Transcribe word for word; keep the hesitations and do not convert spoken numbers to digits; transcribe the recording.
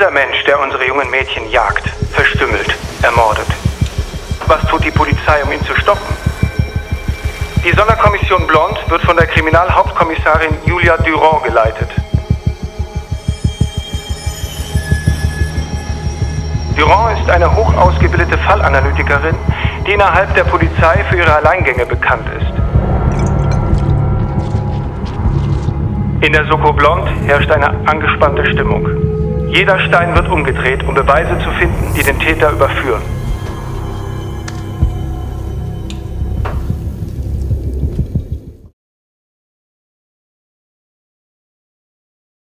Dieser Mensch, der unsere jungen Mädchen jagt, verstümmelt, ermordet. Was tut die Polizei, um ihn zu stoppen? Die Sonderkommission Blond wird von der Kriminalhauptkommissarin Julia Durand geleitet. Durand ist eine hoch ausgebildete Fallanalytikerin, die innerhalb der Polizei für ihre Alleingänge bekannt ist. In der Soko Blond herrscht eine angespannte Stimmung. Jeder Stein wird umgedreht, um Beweise zu finden, die den Täter überführen.